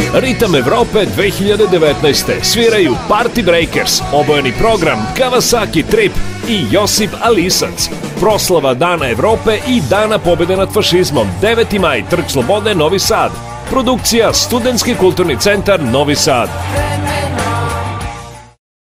Ritam Evrope 2019. Sviraju Party Breakers, obojeni program Kawasaki Trip i Josip Alisac. Proslava Dana Evrope i Dana pobjede nad fašizmom, 9. maj, Trg Slobode, Novi Sad. Produkcija Studentski kulturni centar Novi Sad.